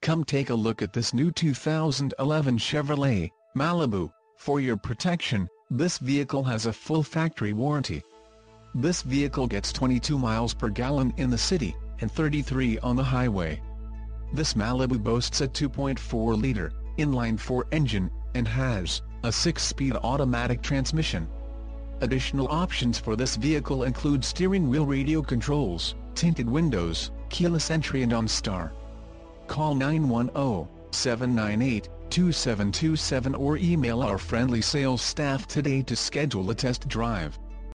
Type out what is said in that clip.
Come take a look at this new 2011 Chevrolet Malibu. For your protection, this vehicle has a full factory warranty. This vehicle gets 22 miles per gallon in the city, and 33 on the highway. This Malibu boasts a 2.4-liter, inline-4 engine, and has a 6-speed automatic transmission. Additional options for this vehicle include steering wheel radio controls, tinted windows, keyless entry and OnStar. Call 910-798-2727 or email our friendly sales staff today to schedule a test drive.